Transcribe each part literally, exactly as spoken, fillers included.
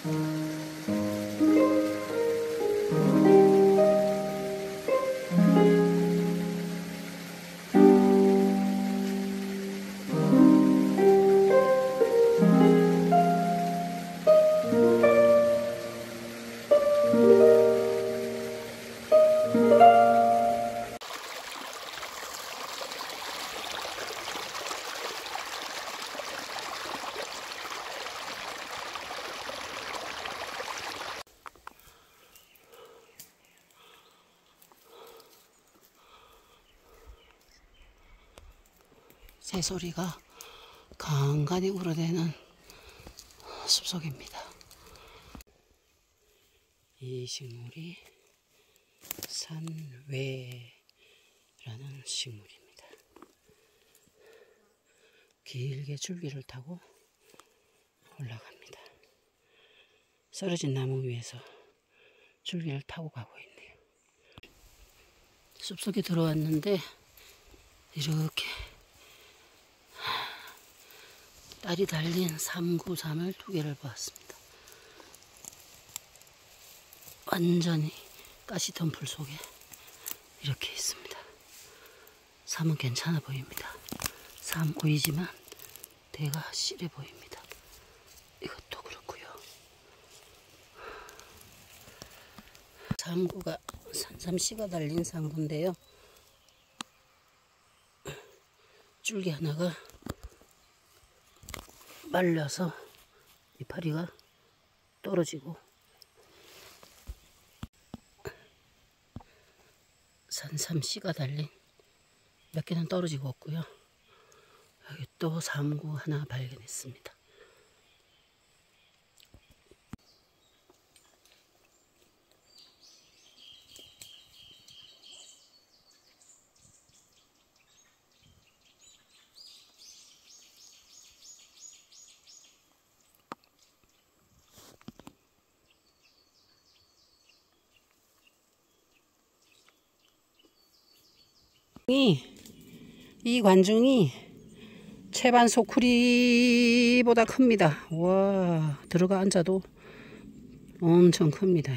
새소리가 간간히 우러대는 숲속입니다. 이 식물이 산외라는 식물입니다. 길게 줄기를 타고 올라갑니다. 쓰러진 나무 위에서 줄기를 타고 가고 있네요. 숲속에 들어왔는데 이렇게 딸이 달린 삼구삼을 두 개를 보았습니다. 완전히 가시덤 풀 속에 이렇게 있습니다. 삼은 괜찮아 보입니다. 삼 오이지만 대가 실해 보입니다. 이것도 그렇고요. 삼구가 산삼씨가 달린 삼구인데요. 줄기 하나가 말려서 이파리가 떨어지고 산삼씨가 달린 몇 개는 떨어지고 없고요. 여기 또 삼구 하나 발견했습니다. 이 관중이 채반 소쿠리보다 큽니다. 와, 들어가 앉아도 엄청 큽니다.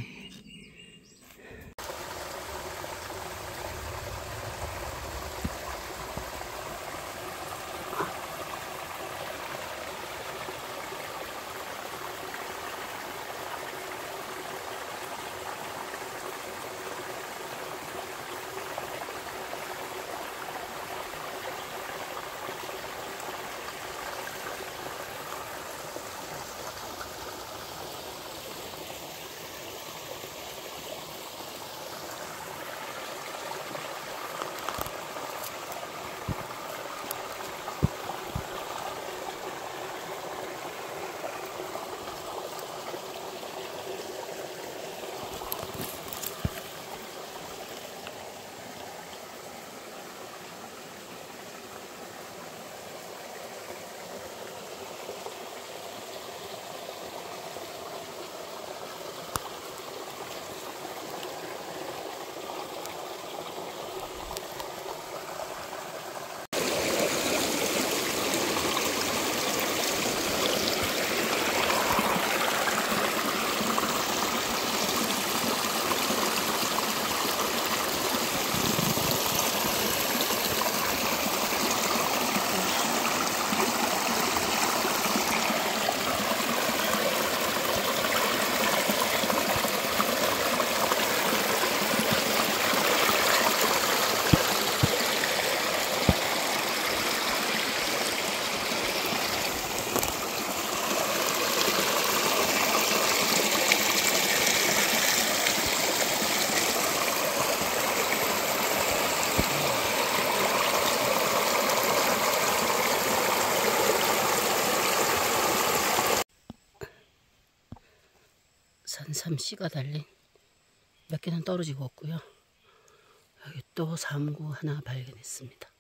산삼씨가 달린 몇 개는 떨어지고 없고요. 여기 또 삼구 하나 발견했습니다.